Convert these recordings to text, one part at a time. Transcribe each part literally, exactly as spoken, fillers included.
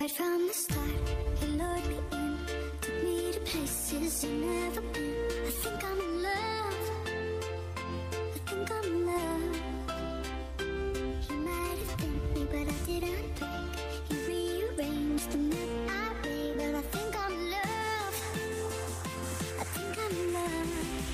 Right from the start, you lured me in, took me to places I've never been. I think I'm in love, I think I'm in love. You might have bent me, but I didn't break. You rearranged the map I made, but I think I'm in love, I think I'm in love.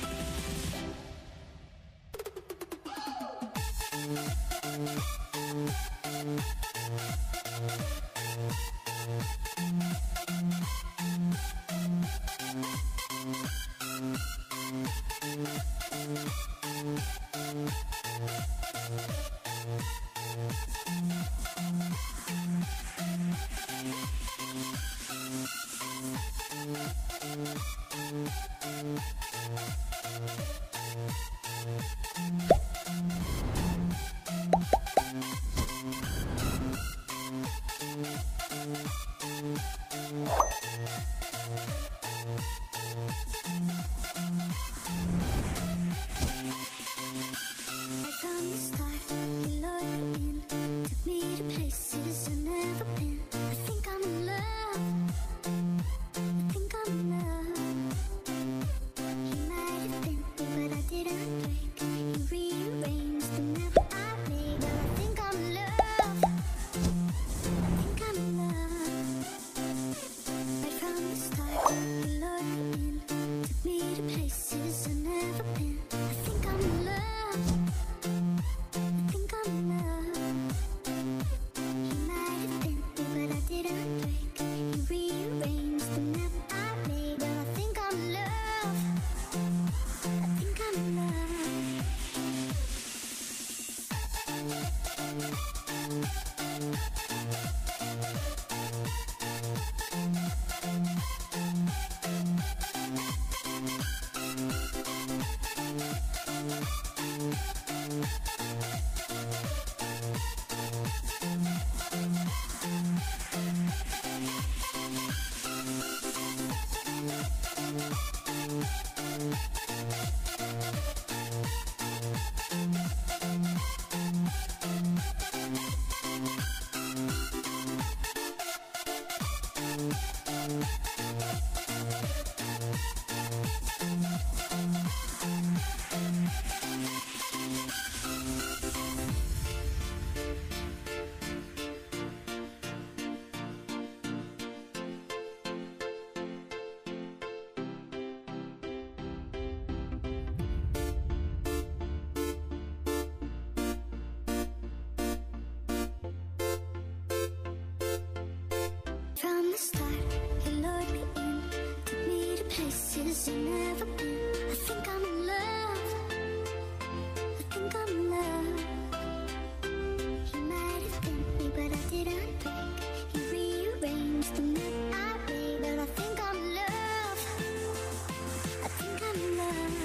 From the start, you lured me in, took me to places I've never been. I think I'm in love, I think I'm in love. You might have bent me, but I didn't break. You rearranged the map I made, but I think I'm in love, I think I'm in love.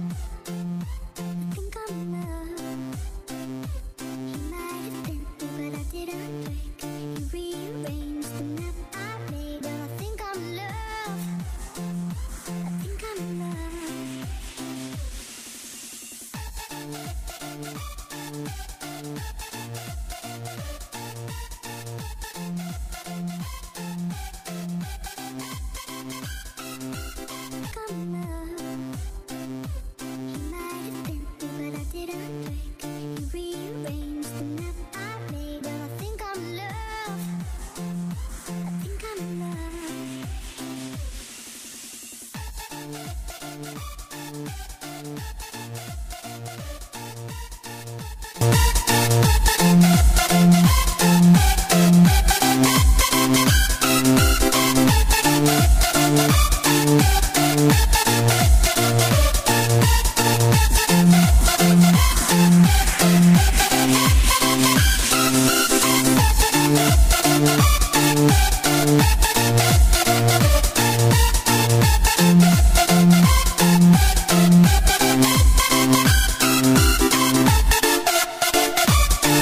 But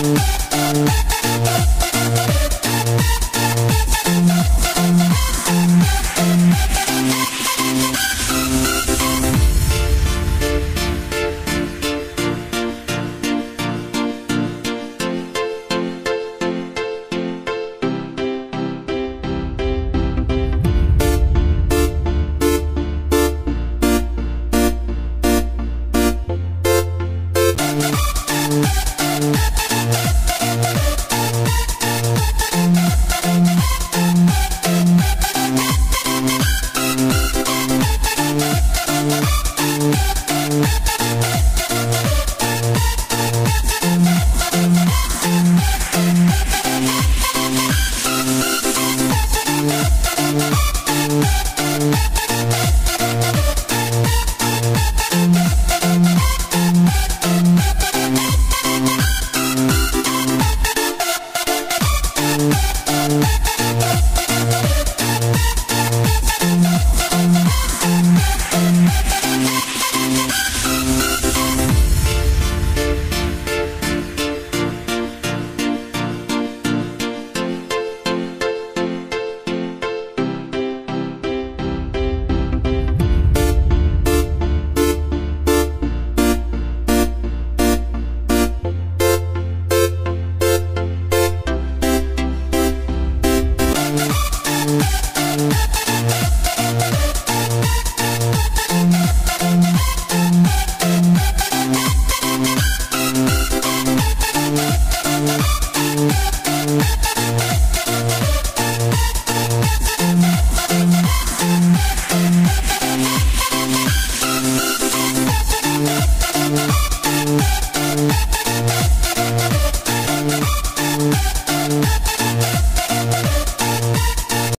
Bye.